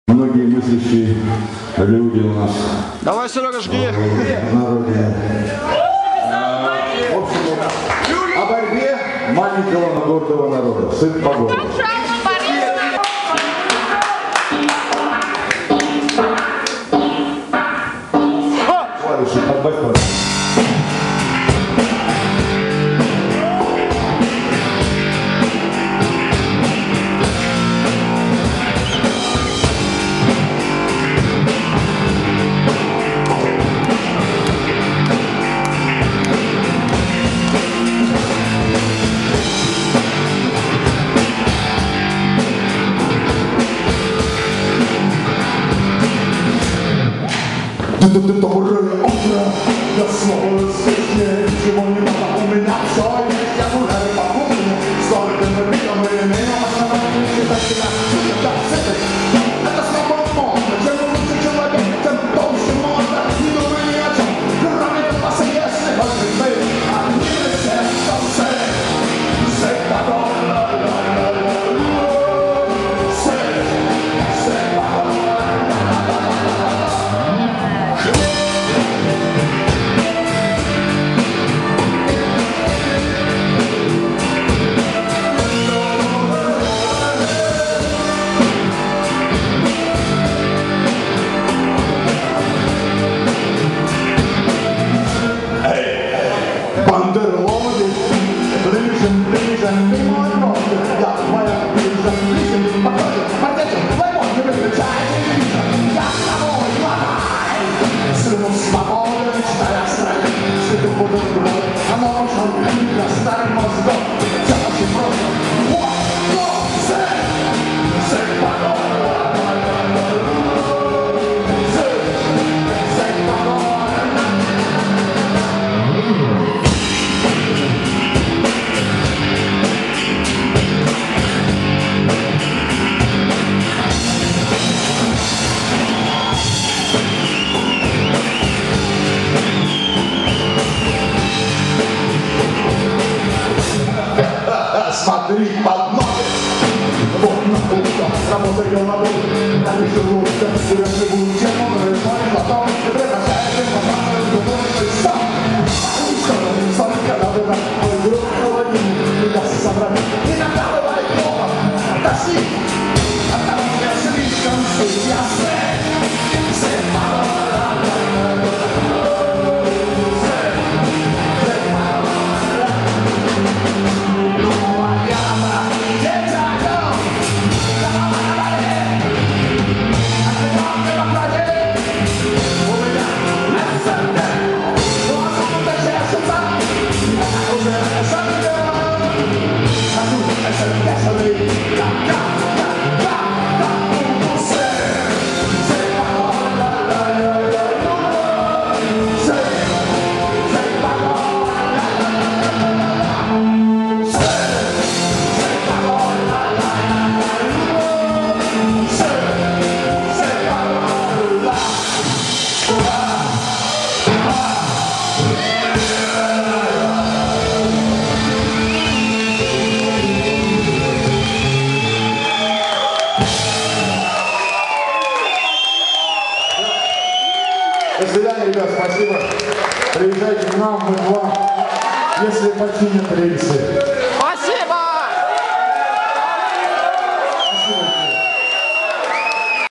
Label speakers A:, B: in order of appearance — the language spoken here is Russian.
A: Многие мыслящие люди у нас.
B: Давай, Серега, жги.
A: В общем, о борьбе маленького, но гордого народа. Сын по городу. Клавиши подбавь.
C: Доброе утро, я снова здесь, ничего не надо у меня, все есть, я гуляю по кухне, столько набитым и имеем основания считать себя супердоцепой. Это снова можно, чем лучше человек, тем толще можно, не думай ни о чем, кроме запаса, если хочешь быть, а не все, что все потом. Смотри под ноги, вот на пушках, работаю на дом, на лишилушках, я живу тему, рыбой, потом превращается в попадную дурной сам. Когда вы на мой друг холодильник, меня собрали, иногда бывает плохо, тошнит, а там я слишком суть, я
A: До свидания, ребят, спасибо. Приезжайте к нам, мы к вам, если починят рельсы.